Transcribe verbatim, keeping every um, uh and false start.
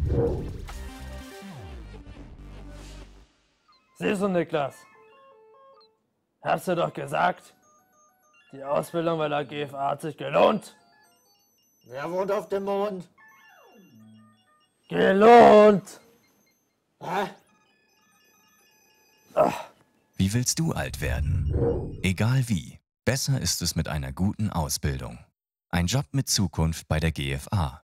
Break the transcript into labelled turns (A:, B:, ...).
A: Siehst du, Niklas? Hab's dir doch gesagt. Die Ausbildung bei der G F A hat sich gelohnt.
B: Wer wohnt auf dem Mond?
A: Gelohnt!
B: Hä?
A: Ach.
C: Wie willst du alt werden? Egal wie, besser ist es mit einer guten Ausbildung. Ein Job mit Zukunft bei der G F A.